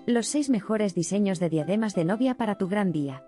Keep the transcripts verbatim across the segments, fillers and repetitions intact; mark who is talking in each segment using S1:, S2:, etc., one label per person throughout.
S1: Los seis mejores diseños de diademas de novia para tu gran día.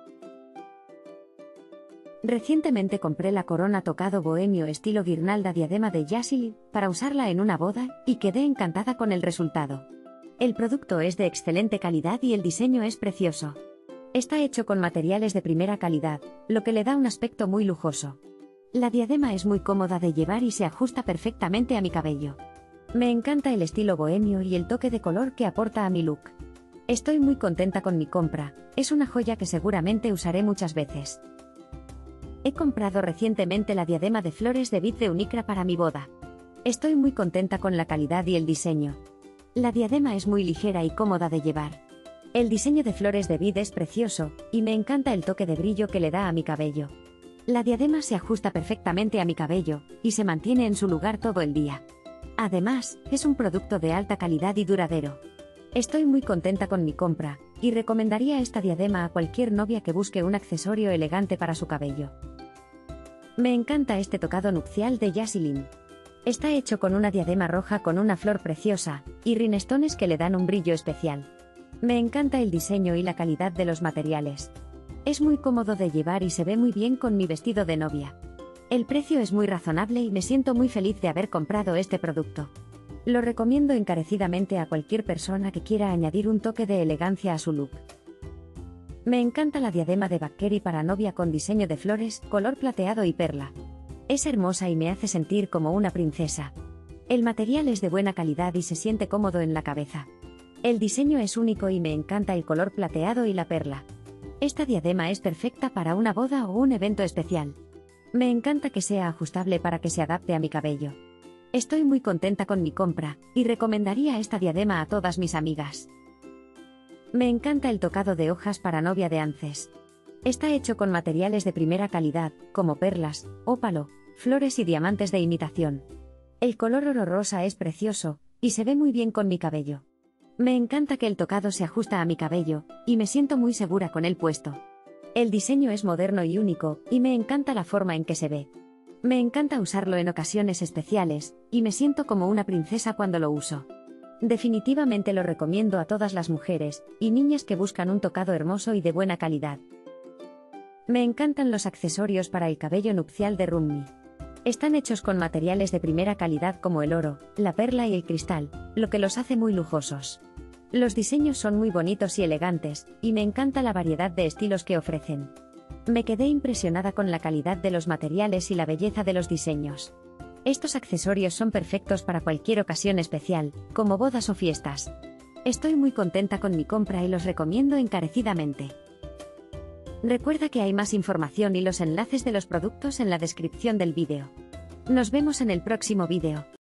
S1: Recientemente compré la corona tocado bohemio estilo guirnalda diadema de Jasily para usarla en una boda y quedé encantada con el resultado. El producto es de excelente calidad y el diseño es precioso. Está hecho con materiales de primera calidad, lo que le da un aspecto muy lujoso. La diadema es muy cómoda de llevar y se ajusta perfectamente a mi cabello. Me encanta el estilo bohemio y el toque de color que aporta a mi look. Estoy muy contenta con mi compra, es una joya que seguramente usaré muchas veces. He comprado recientemente la diadema de flores de vid de Unicra para mi boda. Estoy muy contenta con la calidad y el diseño. La diadema es muy ligera y cómoda de llevar. El diseño de flores de vid es precioso, y me encanta el toque de brillo que le da a mi cabello. La diadema se ajusta perfectamente a mi cabello, y se mantiene en su lugar todo el día. Además, es un producto de alta calidad y duradero. Estoy muy contenta con mi compra, y recomendaría esta diadema a cualquier novia que busque un accesorio elegante para su cabello. Me encanta este tocado nupcial de Jasily. Está hecho con una diadema roja con una flor preciosa, y rhinestones que le dan un brillo especial. Me encanta el diseño y la calidad de los materiales. Es muy cómodo de llevar y se ve muy bien con mi vestido de novia. El precio es muy razonable y me siento muy feliz de haber comprado este producto. Lo recomiendo encarecidamente a cualquier persona que quiera añadir un toque de elegancia a su look. Me encanta la diadema de Vaccheri para novia con diseño de flores, color plateado y perla. Es hermosa y me hace sentir como una princesa. El material es de buena calidad y se siente cómodo en la cabeza. El diseño es único y me encanta el color plateado y la perla. Esta diadema es perfecta para una boda o un evento especial. Me encanta que sea ajustable para que se adapte a mi cabello. Estoy muy contenta con mi compra, y recomendaría esta diadema a todas mis amigas. Me encanta el tocado de hojas para novia de Ances. Está hecho con materiales de primera calidad, como perlas, ópalo, flores y diamantes de imitación. El color oro rosa es precioso, y se ve muy bien con mi cabello. Me encanta que el tocado se ajusta a mi cabello, y me siento muy segura con él puesto. El diseño es moderno y único, y me encanta la forma en que se ve. Me encanta usarlo en ocasiones especiales, y me siento como una princesa cuando lo uso. Definitivamente lo recomiendo a todas las mujeres y niñas que buscan un tocado hermoso y de buena calidad. Me encantan los accesorios para el cabello nupcial de Rummy. Están hechos con materiales de primera calidad como el oro, la perla y el cristal, lo que los hace muy lujosos. Los diseños son muy bonitos y elegantes, y me encanta la variedad de estilos que ofrecen. Me quedé impresionada con la calidad de los materiales y la belleza de los diseños. Estos accesorios son perfectos para cualquier ocasión especial, como bodas o fiestas. Estoy muy contenta con mi compra y los recomiendo encarecidamente. Recuerda que hay más información y los enlaces de los productos en la descripción del vídeo. Nos vemos en el próximo vídeo.